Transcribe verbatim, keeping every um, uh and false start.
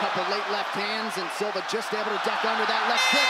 couple late left hands, and Silva just able to duck under that left kick.